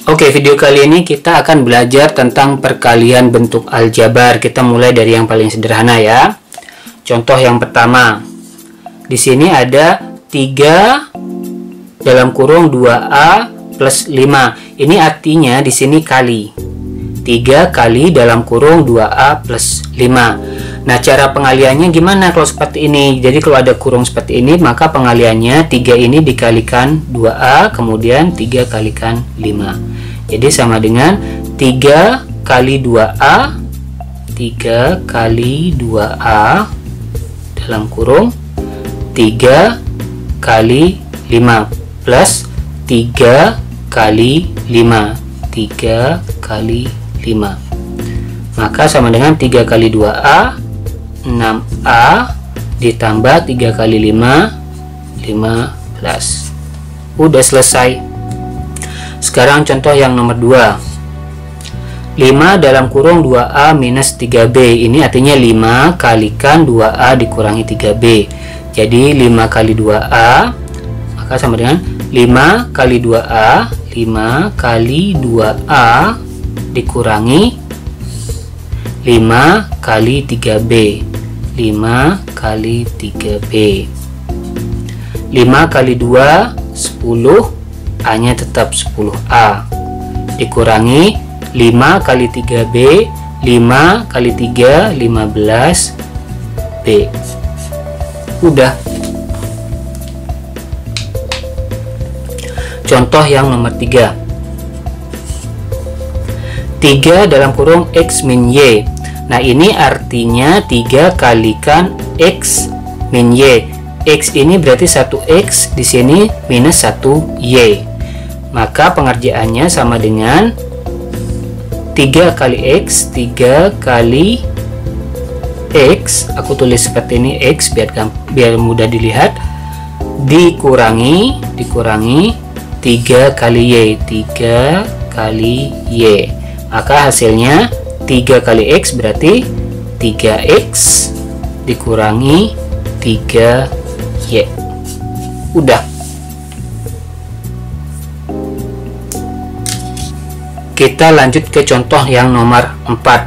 Oke, video kali ini kita akan belajar tentang perkalian bentuk aljabar. Kita mulai dari yang paling sederhana ya. Contoh yang pertama. Di sini ada 3 dalam kurung 2A plus 5. Ini artinya di sini kali. 3 kali dalam kurung 2A plus 5. Nah, cara pengaliannya gimana kalau seperti ini? Jadi kalau ada kurung seperti ini, maka pengaliannya 3 ini dikalikan 2A, kemudian 3 kalikan 5. Jadi sama dengan 3 kali 2A, 3 kali 2A dalam kurung 3 kali 5 plus 3 kali 5, 3 kali 5. Maka sama dengan 3 kali 2A, 6A ditambah 3 kali 5, 15. Udah selesai. Sekarang contoh yang nomor 2. 5 dalam kurung 2A minus 3B. Ini artinya 5 kalikan 2A dikurangi 3B. Jadi 5 kali 2A, maka sama dengan 5 kali 2A, 5 kali 2A dikurangi 5 kali 3B, 5 kali 3B. 5 kali 2 10, A nya tetap 10A, dikurangi 5 kali 3B, 5 kali 3 15B. Udah. Contoh yang nomor 3. 3 dalam kurung X min Y. Nah, ini artinya 3 kalikan X min Y. X ini berarti 1X, di sini minus 1Y. Maka pengerjaannya sama dengan 3 kali X, 3 kali X, aku tulis seperti ini X biar mudah dilihat, dikurangi 3 kali Y, 3 kali Y. Maka hasilnya 3 kali X berarti 3X dikurangi 3Y. Udah. Kita lanjut ke contoh yang nomor 4.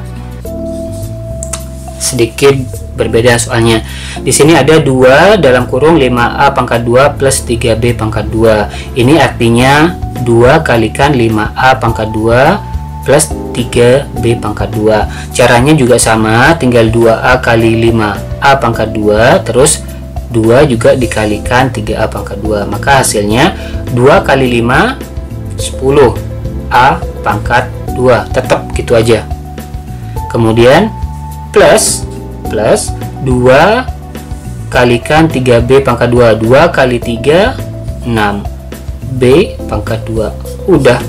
Sedikit berbeda soalnya. Di sini ada 2 dalam kurung 5A pangkat 2 plus 3B pangkat 2. Ini artinya 2 kalikan 5A pangkat 2 plus 3B pangkat 2. Caranya juga sama, tinggal 2A kali 5A pangkat 2, terus 2 juga dikalikan 3A pangkat 2. Maka hasilnya 2 kali 5 10A pangkat 2. Tetap gitu aja. Kemudian plus 2 kalikan 3B pangkat 2, 2 kali 3 6B pangkat 2. Udah.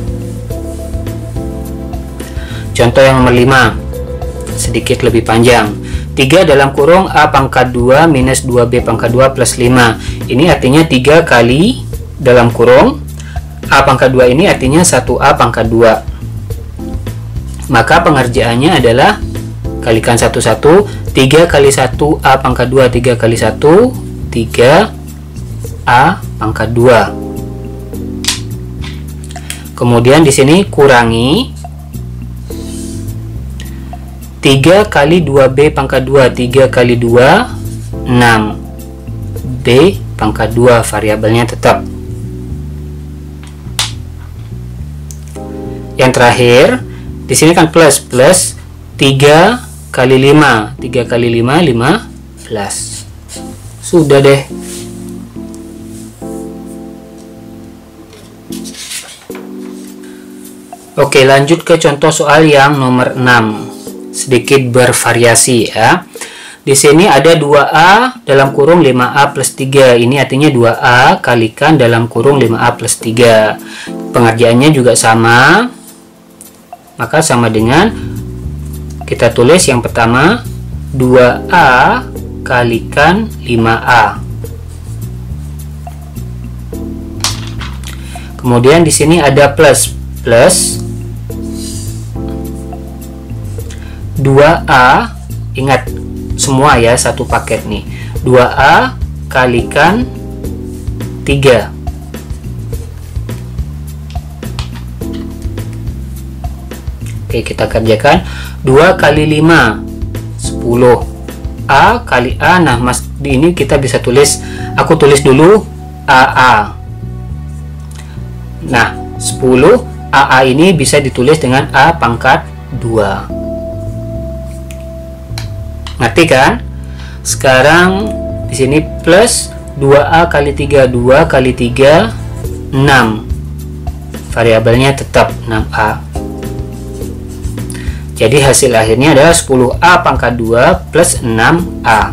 Contoh yang nomor 5, sedikit lebih panjang. 3 dalam kurung A pangkat 2 minus 2B pangkat 2 plus 5. Ini artinya 3 kali dalam kurung A pangkat 2 ini artinya 1A pangkat 2. Maka pengerjaannya adalah kalikan 1 3 kali 1A pangkat 2, 3 kali 1 3A pangkat 2. Kemudian di sini kurangi 3 kali 2B pangkat 2, 3 kali 2 6B pangkat 2, variabelnya tetap. Yang terakhir di sini kan plus 3 kali 5, 3 kali 5 15. Sudah deh. Oke, lanjut ke contoh soal yang nomor 6. Sedikit bervariasi ya. Di sini ada 2A dalam kurung 5A plus 3. Ini artinya 2A kalikan dalam kurung 5A plus 3. Pengerjaannya juga sama. Maka sama dengan kita tulis yang pertama 2A kalikan 5A. Kemudian di sini ada plus 2A, ingat semua ya, satu paket nih. 2A kalikan 3. Oke, kita kerjakan. 2 kali 5 10. A kali A. Nah, Mas, di ini kita bisa tulis, aku tulis dulu AA. Nah, 10 AA ini bisa ditulis dengan A pangkat 2. Ngerti kan? Sekarang di sini plus 2A kali 3. 2 kali 3 6. Variabelnya tetap 6A. Jadi hasil akhirnya adalah 10A pangkat 2 plus 6A.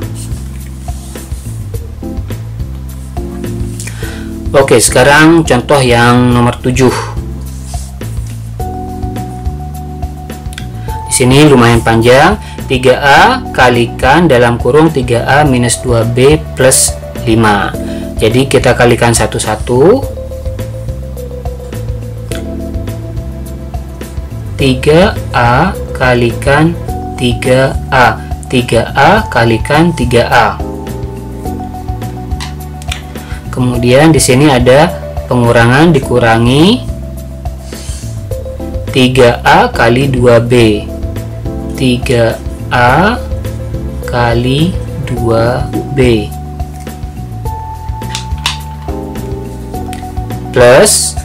Oke, sekarang contoh yang nomor 7. Di sini lumayan panjang. 3A kalikan dalam kurung 3A minus 2B plus 5. Jadi kita kalikan satu-satu. 3A kalikan 3A. 3A kalikan 3A. Kemudian di sini ada pengurangan, dikurangi 3A kali 2B. 3A kali 2B plus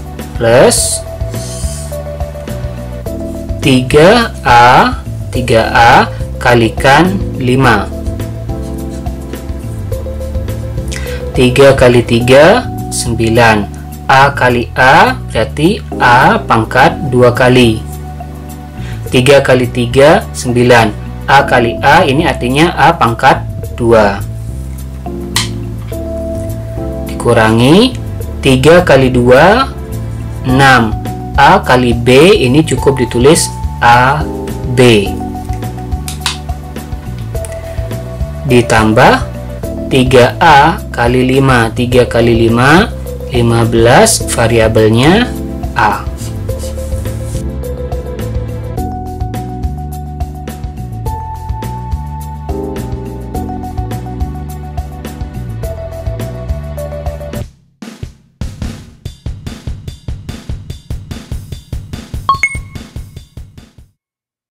3A kalikan 5. 3 kali 3 9. A kali A berarti A pangkat 2 kali. 3 kali 3 9. A kali A ini artinya A pangkat 2. Dikurangi 3 kali 2 6. A kali B ini cukup ditulis AB. Ditambah 3A kali 5. 3 kali 5 15, variabelnya A.